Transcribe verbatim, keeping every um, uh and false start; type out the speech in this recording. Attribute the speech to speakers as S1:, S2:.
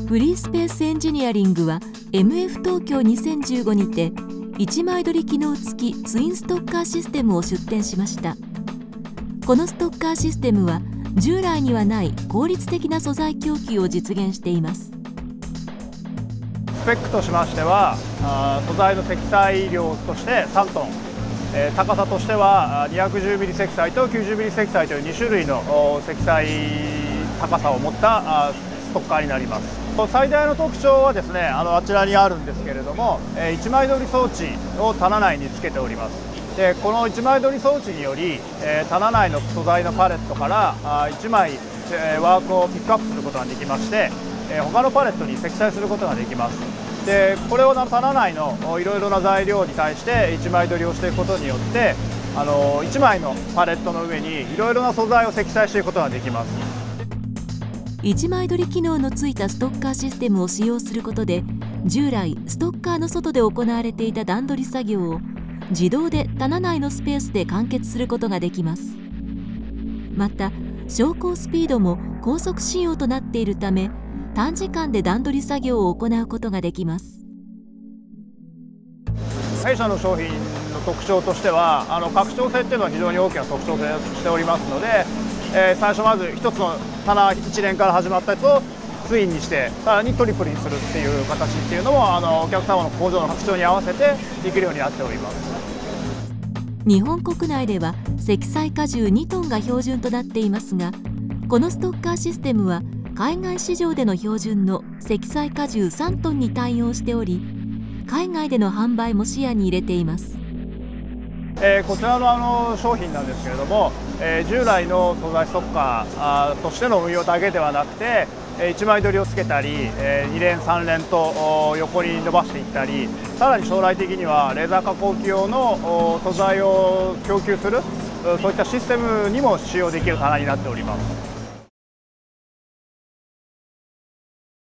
S1: フリースペースエンジニアリングは エムエフ 東京にせんじゅうごにていちまい取り機能付きツインストッカーシステムを出展しました。このストッカーシステムは従来にはない効率的な素材供給を実現しています。
S2: スペックとしましては、素材の積載量としてさんトン、えー、高さとしては にひゃくじゅうミリ 積載と きゅうじゅうミリ 積載というに種類の積載高さを持ったストッカーになります。最大の特徴はですね、あのあちらにあるんですけれども、いちまい取り装置を棚内につけております。でこのいちまい取り装置により、えー、棚内の素材のパレットからあいちまい、えー、ワークをピックアップすることができまして、えー、他のパレットに積載することができます。でこれを棚内のいろいろな材料に対していちまい取りをしていくことによって、あのいちまいのパレットの上にいろいろな素材を積載していくことができます。
S1: いちまい取り機能のついたストッカーシステムを使用することで、従来ストッカーの外で行われていた段取り作業を自動で棚内のスペースで完結することができます。また昇降スピードも高速仕様となっているため、短時間で段取り作業を行うことができます。
S2: 弊社の商品の特徴としては、あの拡張性っていうのは非常に大きな特徴としておりますので、えー、最初まず一つの棚一連から始まったやつをツインにして、さらにトリプルにするっていう形っていうのも、あのお客様の工場の拡張に合わせてできるようになっております。
S1: 日本国内では積載荷重にトンが標準となっていますが、このストッカーシステムは海外市場での標準の積載荷重さんトンに対応しており、海外での販売も視野に入れています。
S2: えー、こちらのあの商品なんですけれども、えー、従来の素材ストッカーとしての運用だけではなくて、いちまい取りをつけたり、えー、に連さん連と横に伸ばしていったり、さらに将来的にはレーザー加工機用の素材を供給する、そういったシステムにも使用できる棚になっております。